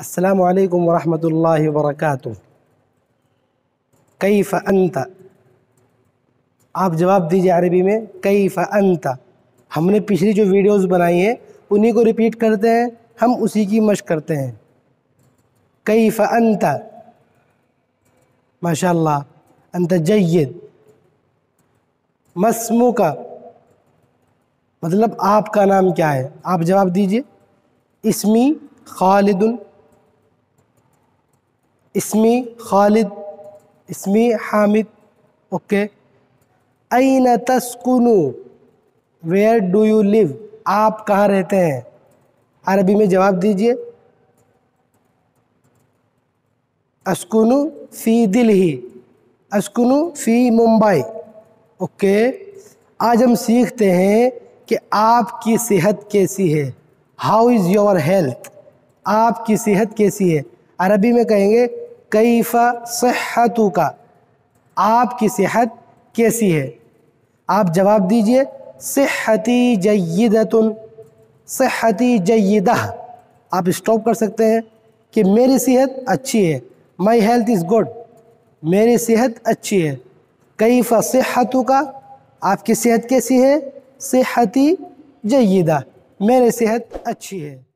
السلام علیکم ورحمۃ اللہ وبرکاتہ۔ کیف انت، آپ جواب دیجئے عربی میں کیف انت۔ ہم نے پچھلی جو ویڈیوز بنائی ہیں انہی کو ریپیٹ کرتے ہیں، ہم اسی کی مشق کرتے ہیں۔ کیف انت، ماشاءاللہ، انت جید۔ ما اسمک، مطلب آپ کا نام کیا ہے، آپ جواب دیجئے۔ اسمی خالد، اسمی خالد، اسمی حامد، اوکے۔ این تسکن، ویئر ڈو یو لیو، آپ کہاں رہتے ہیں، عربی میں جواب دیجئے۔ اسکن فی دلہی، اسکن فی ممبئی، اوکے۔ آج ہم سیکھتے ہیں کہ آپ کی صحت کیسی ہے، ہاؤ از یور ہیلتھ، آپ کی صحت کیسی ہے۔ عربی میں کہیں گے کیف صحتک، آپ کی صحت کیسی ہے۔ آپ جواب دیجئے صحتی جیدۃ، صحتی جیدہ۔ آپ اسٹاپ کر سکتے ہیں کہ میری صحت اچھی ہے، مائی ہیلتھ از گڈ، میری صحت اچھی ہے۔ کیف صحتک، آپ کی صحت کیسی ہے، صحتی جیدہ، میری صحت اچھی ہے۔